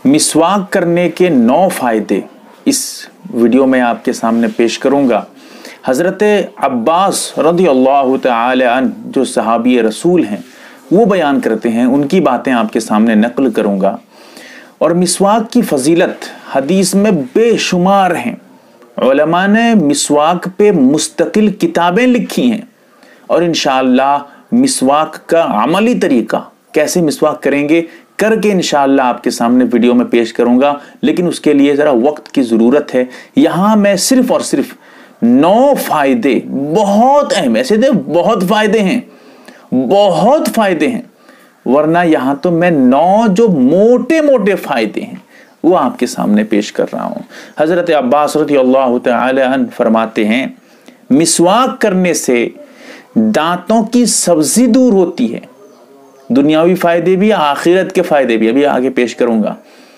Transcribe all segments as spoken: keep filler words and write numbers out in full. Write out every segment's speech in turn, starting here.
मिसवाक करने के नौ फायदे इस वीडियो में आपके सामने पेश करूंगा। हज़रत अब्बास रज़ी अल्लाह तआला अन्हु जो सहाबी रसूल हैं वो बयान करते हैं, उनकी बातें आपके सामने नकल करूंगा। और मिसवाक की फजीलत हदीस में बेशुमार हैं। उलमा ने मिसवाक पे मुस्तकिल किताबें लिखी हैं और इंशाअल्लाह मिसवाक का अमली तरीका कैसे मिसवाक करेंगे करके इंशाअल्लाह आपके सामने वीडियो में पेश करूंगा। लेकिन उसके लिए ज़रा वक्त की ज़रूरत है। यहाँ मैं सिर्फ और सिर्फ नौ फायदे, बहुत अहम, ऐसे तो बहुत फायदे हैं, बहुत फायदे हैं, वरना यहाँ तो मैं नौ जो मोटे मोटे फायदे हैं वो आपके सामने पेश कर रहा हूँ। हज़रत अब्बास रज़ियल्लाहु तआला अन्हु फरमाते हैं, मिसवाक करने से दांतों की सब्जी दूर होती है। दुनियावी फायदे भी, आखिरत के फायदे भी अभी आगे पेश करूंगा।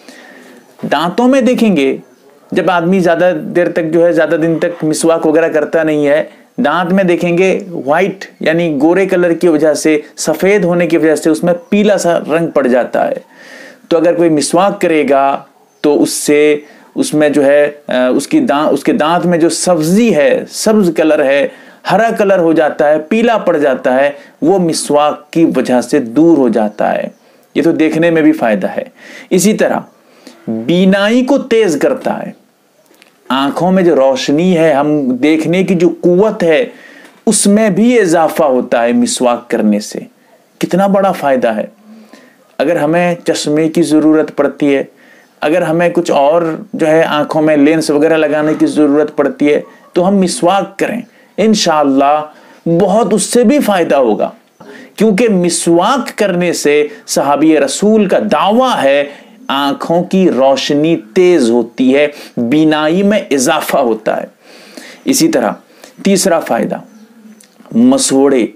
दांतों में देखेंगे, जब आदमी ज्यादा देर तक जो है ज्यादा दिन तक मिसवाक वगैरह करता नहीं है, दांत में देखेंगे व्हाइट यानी गोरे कलर की वजह से, सफेद होने की वजह से उसमें पीला सा रंग पड़ जाता है। तो अगर कोई मिसवाक करेगा तो उससे उसमें जो है उसकी दांत उसके दांत में जो सब्जी है, सब्ज कलर है, हरा कलर हो जाता है, पीला पड़ जाता है, वो मिसवाक की वजह से दूर हो जाता है। ये तो देखने में भी फायदा है। इसी तरह बीनाई को तेज करता है। आंखों में जो रोशनी है, हम देखने की जो कुव्वत है, उसमें भी इजाफा होता है मिसवाक करने से। कितना बड़ा फायदा है। अगर हमें चश्मे की जरूरत पड़ती है, अगर हमें कुछ और जो है आंखों में लेंस वगैरह लगाने की जरूरत पड़ती है, तो हम मिसवाक करें, इंशाअल्लाह बहुत उससे भी फायदा होगा। क्योंकि मिसवाक करने से सहाबी रसूल का दावा है, आंखों की रोशनी तेज होती है, बीनाई में इजाफा होता है। इसी तरह तीसरा फायदा, मसोड़े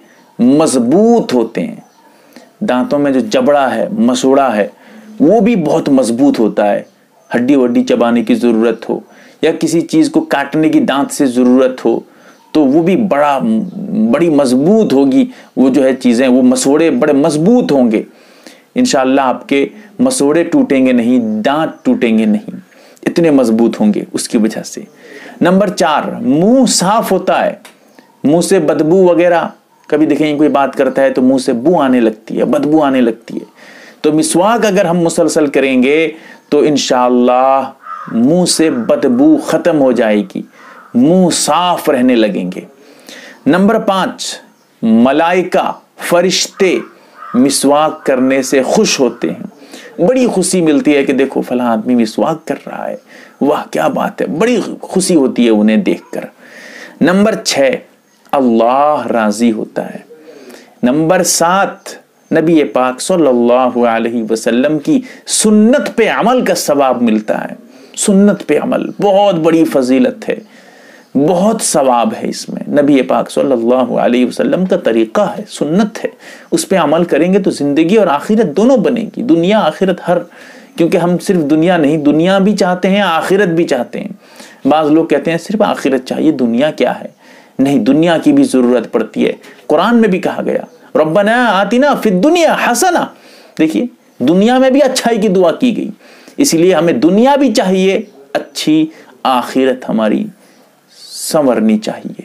मजबूत होते हैं। दांतों में जो जबड़ा है, मसोड़ा है, वो भी बहुत मजबूत होता है। हड्डी वड्डी चबाने की जरूरत हो या किसी चीज को काटने की दांत से जरूरत हो तो वो भी बड़ा बड़ी मजबूत होगी। वो जो है चीजें, वो मसोड़े बड़े मजबूत होंगे। इंशाअल्लाह आपके मसोड़े टूटेंगे नहीं, दांत टूटेंगे नहीं, इतने मजबूत होंगे उसकी वजह से। नंबर चार, मुंह साफ होता है। मुंह से बदबू वगैरह, कभी देखेंगे कोई बात करता है तो मुंह से बू आने लगती है, बदबू आने लगती है। तो मिसवाक अगर हम मुसलसल करेंगे तो इंशाअल्लाह मुंह से बदबू खत्म हो जाएगी, मुंह साफ रहने लगेंगे। नंबर पांच, मलाइका फरिश्ते मिसवाक करने से खुश होते हैं। बड़ी खुशी मिलती है कि देखो फला आदमी मिसवाक कर रहा है, वाह क्या बात है, बड़ी खुशी होती है उन्हें देखकर। नंबर छह, अल्लाह राजी होता है। नंबर सात, नबी पाक सल्लल्लाहु अलैहि वसल्लम की सुन्नत पे अमल का सवाब मिलता है। सुन्नत पे अमल बहुत बड़ी फजीलत है, बहुत सवाब है इसमें। नबी पाक सल्लल्लाहु अलैहि वसल्लम का तरीका है, सुन्नत है, उस पे अमल करेंगे तो जिंदगी और आखिरत दोनों बनेगी, दुनिया आखिरत हर। क्योंकि हम सिर्फ दुनिया नहीं, दुनिया भी चाहते हैं, आखिरत भी चाहते हैं। बाज लोग कहते हैं सिर्फ आखिरत चाहिए, दुनिया क्या है। नहीं, दुनिया की भी जरूरत पड़ती है। कुरान में भी कहा गया, रब्बना आतिना फिद दुनिया हसना। देखिए, दुनिया में भी अच्छाई की दुआ की गई। इसलिए हमें दुनिया भी चाहिए अच्छी, आखिरत हमारी संवरनी चाहिए।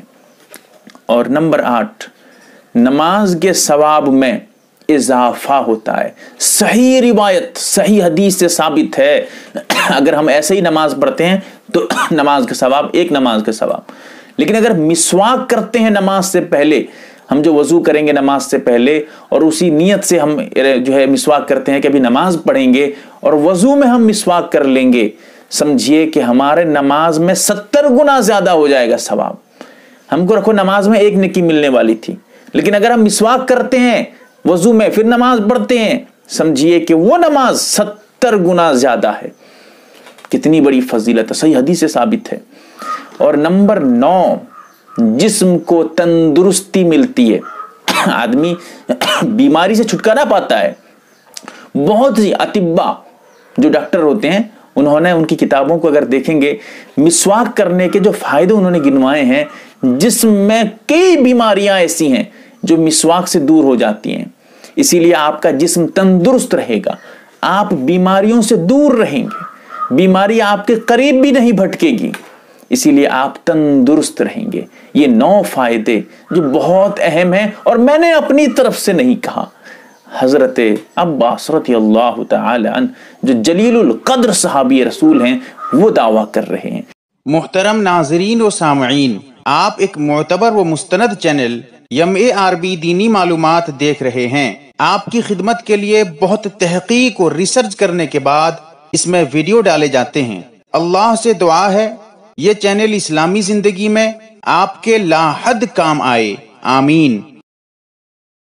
और नंबर आठ, नमाज के सवाब में इजाफा होता है। सही रिवायत, सही हदीस से साबित है, अगर हम ऐसे ही नमाज पढ़ते हैं तो नमाज का सवाब, एक नमाज का सवाब। लेकिन अगर मिसवाक करते हैं नमाज से पहले, हम जो वजू करेंगे नमाज से पहले और उसी नियत से हम जो है मिसवाक करते हैं कि अभी नमाज पढ़ेंगे और वजू में हम मिसवाक कर लेंगे, समझिए कि हमारे नमाज में सत्तर गुना ज्यादा हो जाएगा सवाब। हमको रखो नमाज में एक नेकी मिलने वाली थी, लेकिन अगर हम मिसवाक करते हैं वजू में फिर नमाज पढ़ते हैं, समझिए कि वो नमाज सत्तर गुना ज्यादा है। कितनी बड़ी फजीलत है, सही हदीस से साबित है। और नंबर नौ, जिस्म को तंदुरुस्ती मिलती है। आदमी बीमारी से छुटकारा पाता है। बहुत सी अतिब्बा जो डॉक्टर होते हैं, उन्होंने उनकी किताबों को अगर देखेंगे, मिसवाक करने के जो फायदे उन्होंने गिनवाए हैं, जिस्म में कई बीमारियां ऐसी हैं जो मिसवाक से दूर हो जाती हैं। इसीलिए आपका जिस्म तंदुरुस्त रहेगा, آپ بیماریوں سے دور رہیں گے، بیماری آپ کے قریب بھی نہیں بھٹکے گی، اسی لیے آپ تندرست رہیں گے۔ یہ نو فائدے جو بہت اہم ہیں، اور میں نے اپنی طرف سے نہیں کہا، حضرت عباس رضی اللہ تعالی عنہ جو جلیل القدر صحابی رسول ہیں وہ دعویٰ کر رہے ہیں۔ محترم ناظرین و سامعین، آپ ایک معتبر و مستند channel M A R B دینی معلومات دیکھ رہے ہیں۔ آپ کی خدمت کے لیے بہت تحقیق اور ریسرچ کرنے کے بعد اس میں ویڈیو ڈالے جاتے ہیں۔ اللہ سے دعا ہے یہ چینل اسلامی زندگی میں آپ کے لا حد کام آئے، آمین۔